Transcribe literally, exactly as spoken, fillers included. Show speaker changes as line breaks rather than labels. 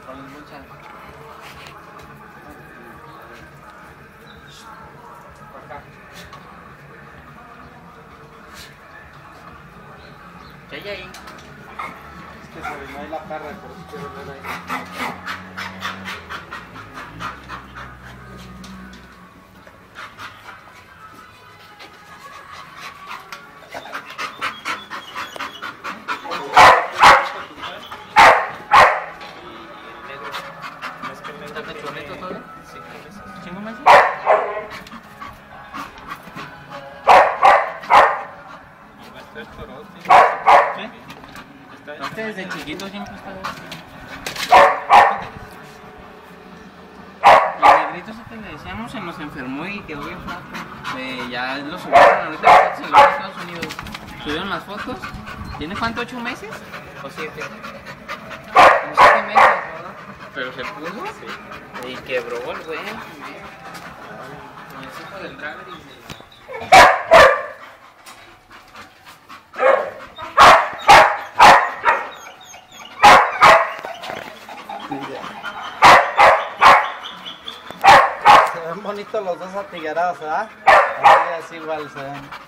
Con las bolsas. Por acá. ¿Qué hay ahí?
Es que se orinó ahí la perra, por eso quiero ver ahí.
¿Cinco meses? ¿Sí? Este desde chiquito siempre está así. El negrito ese que le decíamos se nos enfermó y quedó bien flaco. Eh, ya lo subieron ahorita en los Estados Unidos. Subieron las fotos. ¿Tiene cuánto? ¿Ocho meses? ¿O siete? Como siete meses, ¿verdad? Pero se puso. Sí. Y quebró el güey. Con el hijo del cabre y de...
Se ven bonitos los dos atiguerados, ¿verdad? Así, así igual se ven.